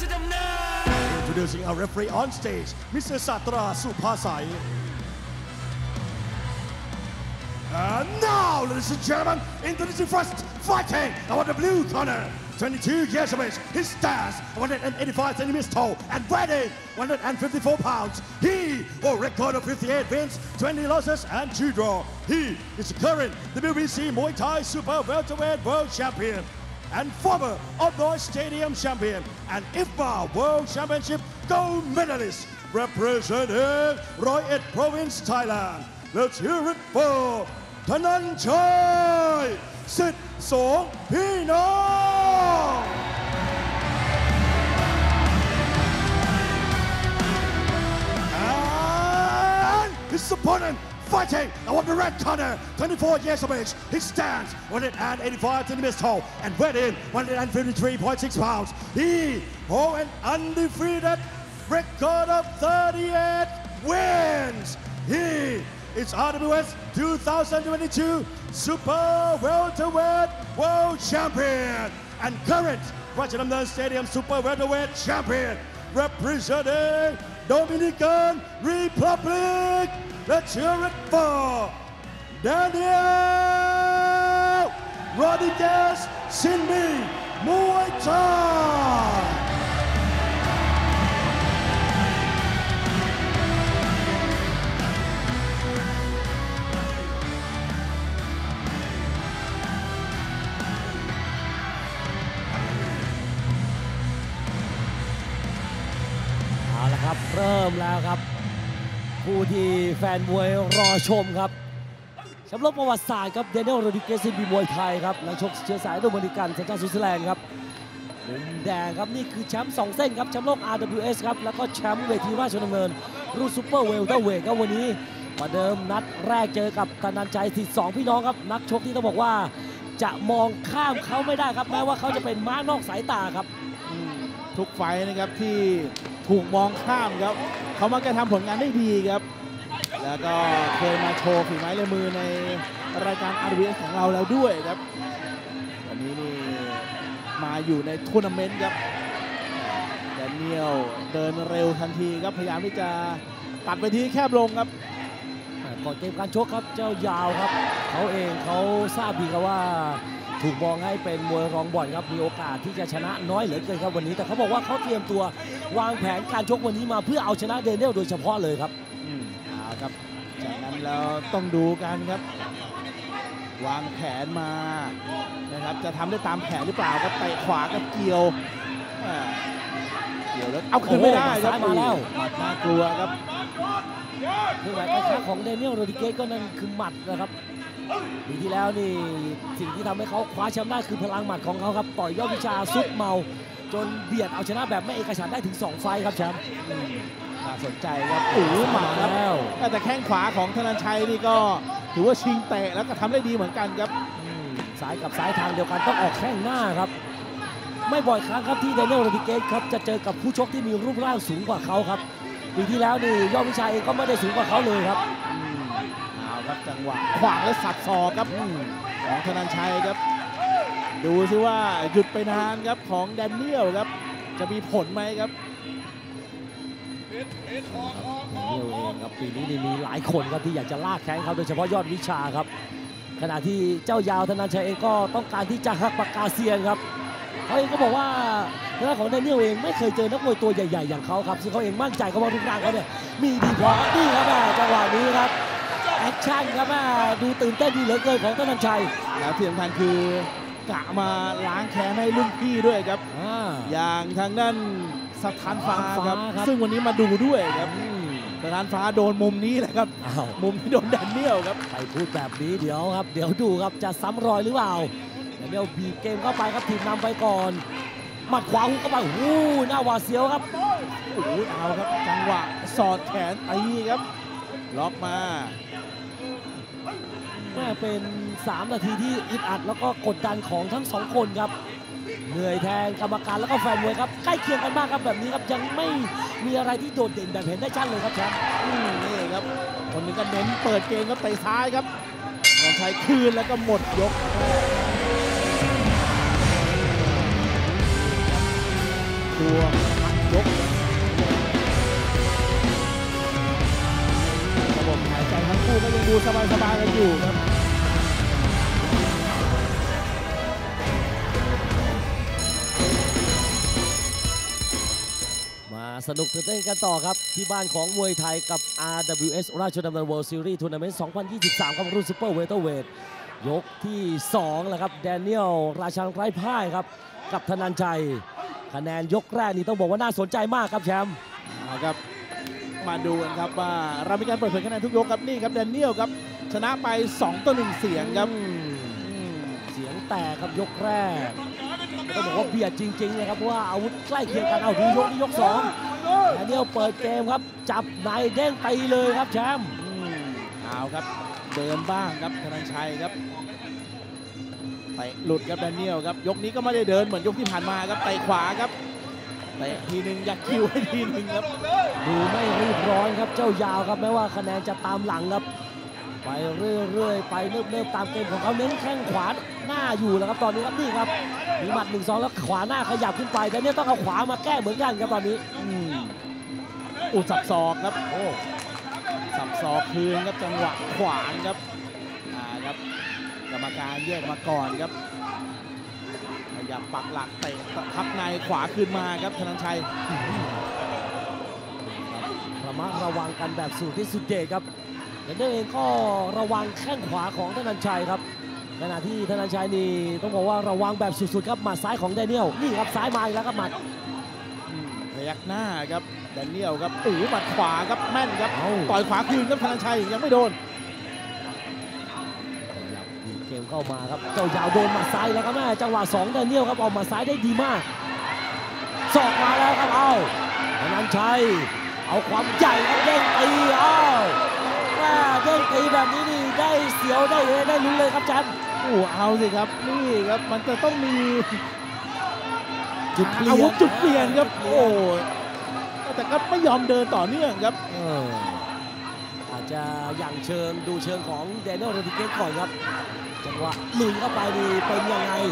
Introducing our referee on stage, Mr. Satra Supasai. And now, ladies and gentlemen, introducing first, fighting on the blue corner. 22 years of age, he stands 185 centimeters tall and weighing 154 pounds. He holds a record of 58 wins, 20 losses, and 2 draws. He is the current WBC Muay Thai Super Welterweight World Champion and former Outdoor Stadium Champion and IFBA World Championship Gold Medalist, representing Roi Et Province, Thailand. Let's hear it for Thananchai Sit Song Pinong. And his opponent fighting on the red corner, 24 years of age. He stands 185 centimeters tall and weighing 153.6 pounds. He holds an undefeated record of 38 wins. He is RWS 2022 Super Welterweight World Champion and current Ratchanamnern Stadium Super Welterweight Champion, representing Dominican Republic. Let's hear it for Daniel Rodriguez Sinbi Muay Thai. เอาละครับเริ่มแล้วครับผู้ที่แฟนมวยรอชมครับแชมป์โลกประวัติศาสตร์ครับเดนิเอล โรดริเกส ซินบีมวยไทยครับนักชกเชื้อสายโดมินิกันสัญชาติสวิตเซอร์แลนด์ครับมุมแดงครับนี่คือแชมป์2เส้นครับแชมป์โลก RWS ครับแล้วก็แชมป์เวทีราชดำเนินรุ่นซูเปอร์เวลเตอร์เวทครับวันนี้ประเดิมนัดแรกเจอกับธนันชัยสิทธิ์2พี่น้องครับนักชกที่ต้องบอกว่าจะมองข้ามเขาไม่ได้ครับแม้ว่าเขาจะเป็นม้านอกสายตาครับทุกไฟนะครับที่ถูกมองข้ามครับเขามักจะทำผลงานได้ดีครับแล้วก็เคยมาโชว์ฝีไม้ลายมือในรายการ RWS ของเราแล้วด้วยครับวันนี้นี่มาอยู่ในทัวร์นาเมนต์ครับแดเนียลเดินเร็วทันทีครับพยายามที่จะตัดไปที่แคบลงครับก่อนเกมการชกครับเจ้ายาวครับเขาเองเขาทราบดีครับว่าถูกมองให้เป็นมวยรองบ่อนครับมีโอกาสที่จะชนะน้อยเหลือเกินครับวันนี้แต่เขาบอกว่าเขาเตรียมตัววางแผนการชกวันนี้มาเพื่อเอาชนะเดนิเอลโดยเฉพาะเลยครับเอาครับจากนั้นแล้วต้องดูกันครับวางแผนมานะครับจะทำได้ตามแผนหรือเปล่าครับเตะขวากับเกี่ยวแล้วเอาคืนไม่ได้ครับมาแล้วหมัดน่ากลัวครับคือหมัดกระชากของเดนิเอล โรดริเกสก็นั่นคือหมัดนะครับปีที่แล้วนี่สิ่งที่ทำให้เขาคว้าแชมป์ได้คือพลังหมัดของเขาครับต่อยยอดวิชาซุปเมาจนเบียดเอาชนะแบบไม่เอกฉันท์ได้ถึง2ไฟครับแชมป์น่าสนใจครับหมัดแล้วแต่แข้งขวาของธนันชัยนี่ก็ถือว่าชิงเตะแล้วก็ทำได้ดีเหมือนกันครับซ้ายกับซ้ายทางเดียวกันต้องออกแข้งหน้าครับไม่บ่อยครั้งครับที่เดนิเอล โรดริเกสครับจะเจอกับผู้ชกที่มีรูปร่างสูงกว่าเขาครับปีที่แล้วนี่ยอดวิชาเองก็ไม่ได้สูงกว่าเขาเลยครับครับจังหวะขวางและสับศอกครับของธนันชัยครับดูซิว่าหยุดไปนานครับของแดเนียลครับจะมีผลไหมครับแดเนียลเองครับปีนี้มีหลายคนครับที่อยากจะลากแข้งเขาโดยเฉพาะยอดวิชาครับขณะที่เจ้ายาวธนันชัยเองก็ต้องการที่จะหักปากกาเซียนครับเขาเองก็บอกว่าเรื่องของแดเนียลเองไม่เคยเจอนักมวยตัวใหญ่ๆอย่างเขาครับซึ่งเขาเองมั่นใจว่ารูปร่างเขาเนี่ยมีดีพอนี่ครับจังหวะนี้ครับแอคชั่นครับดูตื่นเต้นดีเหลือเกินของธนันชัยแล้วที่สำคัญคือกะมาล้างแค้นให้รุ่นพี่ด้วยครับอย่างทางด้านสถานฟ้าครับซึ่งวันนี้มาดูด้วยครับสถานฟ้าโดนมุมนี้แหละครับมุมที่โดนแดเนียลครับไปพูดแบบนี้เดี๋ยวครับเดี๋ยวดูครับจะซ้ำรอยหรือเปล่าแดเนียลบีบเกมเข้าไปครับทีมนำไปก่อนหมัดขวาหุกเข้าไปหน้าหวาดเสียวครับเอาครับจังหวะสอดแขนตีครับล็อกมาเป็น3 นาทีที่อึดอัดแล้วก็กดดันของทั้ง2คนครับเหนื่อยแทนกรรมการแล้วก็แฟนมวยครับใกล้เคียงกันมากครับแบบนี้ครับยังไม่มีอะไรที่โดดเด่นแบบเห็นได้ชัดเลยครับแชมป์นี่ครับคนนึงก็เน้นเปิดเกมก็เตะซ้ายครับธนันชัยคืนแล้วก็หมดยกดตัวพักยกระบบหายใจทั้งคู่ก็ยังดูสบายๆกันอยู่ครับมาสนุกตื่นเต้นกันต่อครับที่บ้านของมวยไทยกับ RWS ราชดำเนิน World Series Tournament 2023 ครับรุ่นซูเปอร์เวเตอร์เวทยกที่2แล้วครับแดเนียลราชันไร้พ่ายครับกับธนันชัยคะแนนยกแรกนี่ต้องบอกว่าน่าสนใจมากครับแชมป์ครับมาดูกันครับว่าเรามีการเปิดเผยคะแนนทุกยกครับนี่ครับแดเนียลครับชนะไป2-1เสียงครับเสียงแตกครับยกแรกต้องบอกว่าเบียดจริงๆเลยครับเพราะว่าอาวุธใกล้เคียงกันเอาดูยกนี้ยก2แดเนียลเปิดเกมครับจับในเด้งไปเลยครับแชมป์เอาครับเดินบ้างครับธนันชัยครับเตะหลุดครับแดเนียลครับยกนี้ก็ไม่ได้เดินเหมือนยกที่ผ่านมาครับเตะขวาครับเตะทีหนึ่งยักคิวให้ทีหนึ่งครับดูไม่รีบร้อนครับเจ้ายาวครับแม้ว่าคะแนนจะตามหลังครับไปเรื่อยๆไปเริ่มตามเกมของเขาเน้นแข้งขวาหน้าอยู่แล้วครับตอนนี้ครับนี่ครับมีหมัด 1-2 แล้วขวาหน้าขยับขึ้นไปแต่เนี่ยต้องเอาขวามาแก้เหมือนกันครับตอนนี้สับศอกครับโอ้สับศอกคืนครับจังหวะขวางครับครับกรรมการแยกมาก่อนครับขยับปักหลักเตะทับในขวาคืนมาครับธนันชัยระมัดระวังกันแบบสุดที่สุดเด็ดครับแต่เองก็ระวังแข้งขวาของธนันชัยครับขณะที่ธนันชัยนี่ต้องบอกว่าระวังแบบสุดๆครับหมัดซ้ายของแดเนียลนี่ครับซ้ายมาอีกแล้วครับหมัดพยักหน้าครับแดเนียลครับหมัดขวาครับแม่นครับต่อยขวาคืนครับธนันชัยยังไม่โดนเกมเข้ามาครับเจ้ายาวโดนหมัดซ้ายแล้วครับแม่จังหวะ2แดเนียลครับออกหมัดซ้ายได้ดีมากศอกมาแล้วครับเอาธนันชัยเอาความใหญ่ครับเด้งตีเอาเด้งตีแบบนี้นี่ได้เสียวได้ลุ้นเลยครับแชมป์เอาสิครับนี่ครับมันจะต้องมีจุดเปลี่ยนครับแต่ก็ไม่ยอมเดินต่อเนื่องครับอาจจะอย่างดูเชิงของแดเนียลโรดริเกสก่อนครับจังหวะลุยเข้าไปดีเป็นยังไง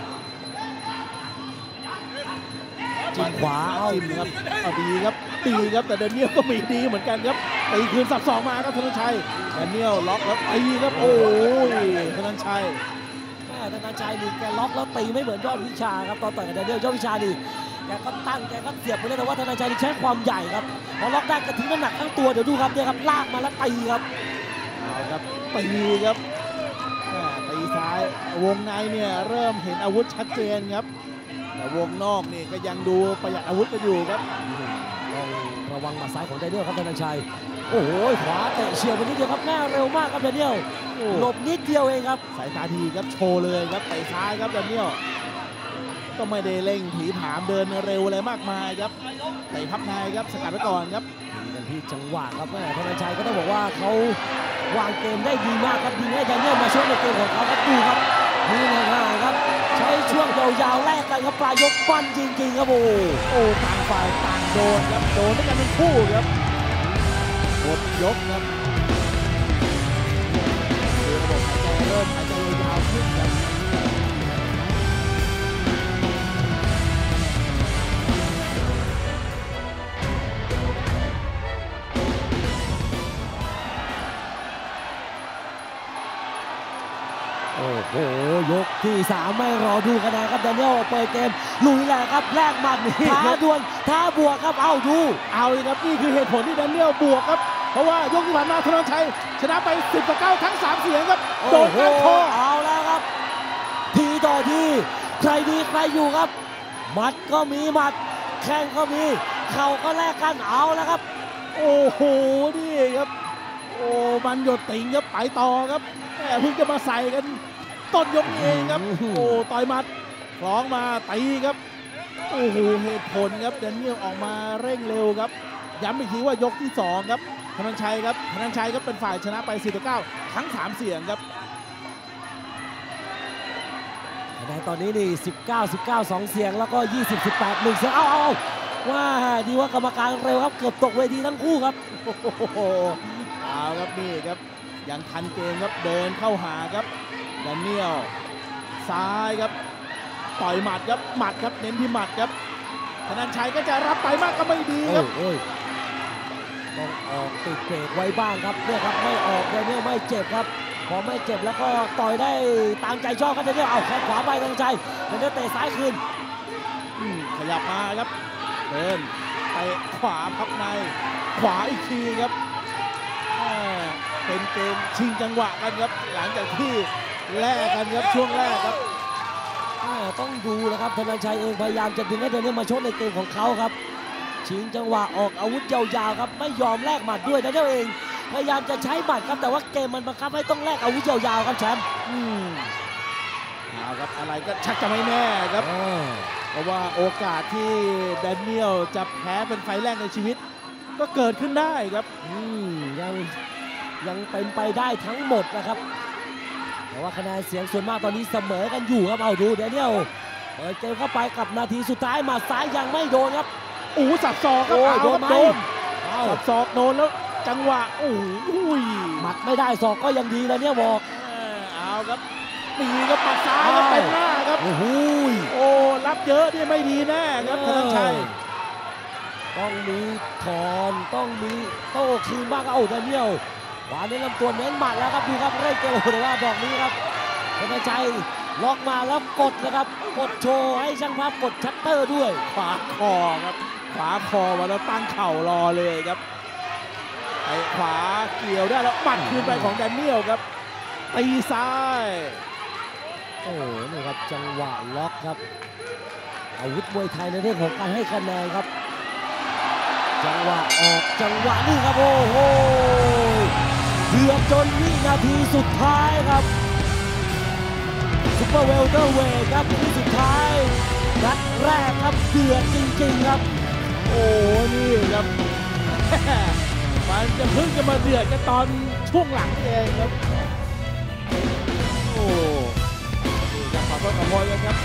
จิ้มขวาจิ้มครับดีครับตีครับแต่แดเนียลก็มีดีเหมือนกันครับตีคืนสับสองมาครับธนันชัยแดเนียลล็อกแล้วตีครับโอ้ยธนันชัยนี่แกล็อกแล้วตีไม่เหมือนยอดวิชาครับตอนต่อยกับแดเนียลยอดวิชานี่แกก็ตั้งแกก็เสียบไปเลยแต่ว่าธนันชัยนี่ใช้ความใหญ่ครับพอล็อกได้กระทิ้งน้ำหนักทั้งตัวเดี๋ยวดูครับเนี่ยครับลากมาแล้วตีครับเอาครับตีครับตีซ้ายวงในเนี่ยเริ่มเห็นอาวุธชัดเจนครับแต่วงนอกนี่ก็ยังดูประหยัดอาวุธกันอยู่ครับต้องระวังหมัดซ้ายของแดเนียลครับธนันชัยโอ้โหขวาเตะเฉียวไปนิดเดียวครับแม่เร็วมากครับแดเนียลหลบนิดเดียวเองครับสายตาดีครับโชว์เลยครับเตะซ้ายครับแดเนียลก็ไม่ได้เร่งถีผามเดินเร็วอะไรมากมายครับเตะพับในครับสกัดไว้ก่อนครับกันที่จังหวะครับแม่ธนันชัยก็ต้องบอกว่าเขาวางเกมได้ดีมากครับดีให้แดเนียลมาช่วยในเกมของเขาครับดูครับนี่ง่ายๆครับใช้ช่วงยาวๆแลกกันครับปลายยกปั้นจริงๆครับต่างฝ่ายต่างโดนครับโดนด้วยกันทั้งคู่ครับหมดยกครับระบบหายใจเริ่มหายใจยาวขึ้นครับโอ้โหยกที่3ไม่รอดูคะแนนครับแดเนียลเปิดเกมลุยแหละครับแลกหมัดท้าดวลท้าบวกครับเอาเลยครับนี่คือเหตุผลที่แดเนียลบวกครับเพราะว่ายกที่ผ่านมาธนันชัยชนะไป10-9ทั้ง3เสียงครับโดนก้านคอเอาแล้วครับทีต่อทีใครดีใครอยู่ครับหมัดก็มีหมัดแข้งก็มีเข่าก็แลกกันเอาแล้วครับโอ้โหนี่ครับมันหยดติ่งครับไปต่อครับเพิ่งจะมาใส่กันต้นยกเองครับต่อยหมัดคล้องมาตีครับโอ้โหเหตุผลครับแดเนียลออกมาเร่งเร็วครับย้ำอีกทีว่ายกที่2ครับธนันชัยครับเป็นฝ่ายชนะไป10-9ทั้ง3เสียงครับแต่ตอนนี้นี่19 2เสียงแล้วก็20-18 1เสียงเอาว่าดีว่ากรรมการเร็วครับเกือบตกเวทีทั้งคู่ครับเอาครับนี่ครับยังทันเกมครับเดินเข้าหาครับแดเนียลซ้ายครับต่อยหมัดครับเน้นที่หมัดครับธนันชัยก็จะรับไปมากก็ไม่ดีครับโอ้ยต้องออกติดเบรกไว้บ้างครับเนี่ยครับไม่ออกเลยเนี่ยไม่เจ็บครับพอไม่เจ็บแล้วก็ต่อยได้ตามใจชอบครับเนี่ยเอาแข้งขวาไปธนันชัยเนี่ยเตะซ้ายคืนขยับมาครับเดินไปขวาพับในขวาอีกทีครับเป็นเกมชิงจังหวะกันครับหลังจากที่แลกกันครับช่วงแรกครับต้องดูนะครับธนันชัยเองพยายามจะดึงให้เดนเนียลมาชกในเกมของเขาครับชิงจังหวะออกอาวุธยาวๆครับไม่ยอมแลกหมัดด้วยเดนเนียลเองพยายามจะใช้หมัดครับแต่ว่าเกมมันบังคับให้ต้องแลกอาวุธยาวๆครับแชมป์เอาครับอะไรก็ชักจะไม่แน่ครับเพราะว่าโอกาสที่แดเนียลจะแพ้เป็นไฟล์แรกในชีวิตก็เกิดขึ้นได้ครับยังเป็นไปได้ทั้งหมดนะครับแต่ว่าคะแนนเสียงส่วนมากตอนนี้เสมอกันอยู่ครับเอาดูแดเนียลเปิดเกมเข้าไปกับนาทีสุดท้ายมาซ้ายยังไม่โดนครับสับศอกครับโดนไหมสับศอกโดนแล้วจังหวะหมัดไม่ได้ศอกก็ยังดีแดเนียลบอกเอาครับตีกับหมัดซ้ายครับเต็มหน้าครับรับเยอะนี่ไม่ดีแน่ครับธนันชัยต้องมีถอนต้องมีโต้คืนบ้างแดเนียลขวาเน้นลำตัวเน้นหมัดแล้วครับดูครับเร่งเกมแต่ว่าดอกนี้ครับธนันชัยล็อกมาแล้วกดนะครับกดโชว์ให้ช่างภาพกดชัตเตอร์ด้วยขวาคอครับขวาคอมาแล้วตั้งเข่ารอเลยครับไอ้ขวาเกี่ยวได้แล้วปัดคืนไปของแดเนียลครับตีซ้ายนี่ครับจังหวะล็อกครับอาวุธมวยไทยในเรื่องของการให้คะแนนครับจังหวะออกจังหวะนี่ครับโอ้โหเดือดจนวินาทีสุดท้ายครับซุปเปอร์เวลเตอร์เวทครับที่สุดท้ายนัดแรกครับเดือดจริงๆครับนี่ครับมันจะเพิ่งจะมาเดือดกันตอนช่วงหลังเองครับจะขอโทษขอโพยกันครับ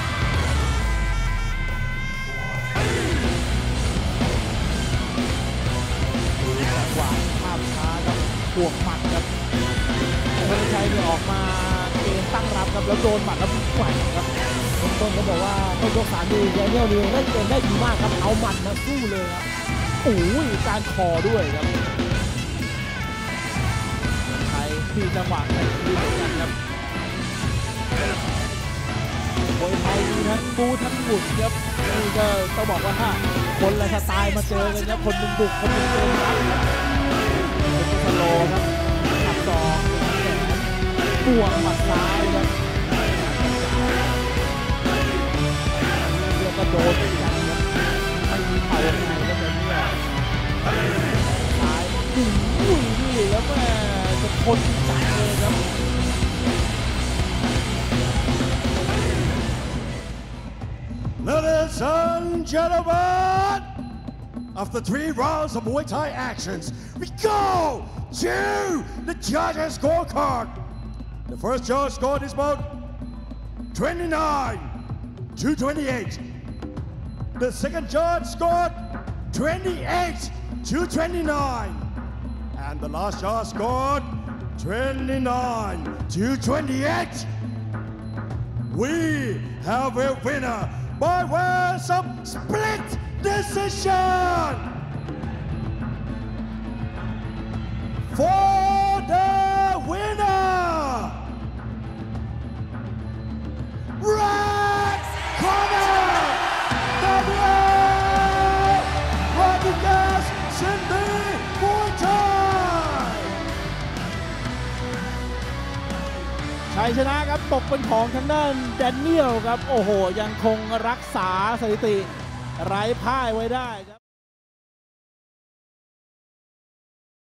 จังหวะภาพช้าครับบวกหมัดครับธนันชัยเนี่ยออกมาเกมตั้งรับครับแล้วโดนหมัดแล้วแกว่งครับต้นเขาบอกว่าต้นยก3นี่แดเนียลนี่เล่นเกมได้ดีมากครับเอาหมัดมาสู้เลยครับการคอด้วยครับไทยที่จังหวะไหนดีเหมือนกันครับมวยไทยมีทั้งบูทั้งบุกครับนี่ก็ต้องบอกว่าคนละสไตล์มาเจอกันครับคนหนึ่งบุกคนหนึ่งเกมรับครับเป็นสโลครับขับศอกแขนบวกหมัดซ้ายครับเรียกก็โดนไปกันครับไม่มีเข่าในก็แบบนี้ซ้ายนี่แล้วแม่จะทนจังเลยครับ Ladies and gentlemen, after 3 rounds of Muay Thai actions, we go to the judges' scorecard. The first judge scored is about 29 to 28. The second judge scored 28 to 29. And the last judge scored 29 to 28. We have a winner by way of split decision for the winner, Red Corner, Daniel Rodriguez Cindy Muay Thai ชัยชนะครับตกเป็นของทางด้านแดเนียลครับยังคงรักษาสถิติไร้พ่ายไว้ได้ครับ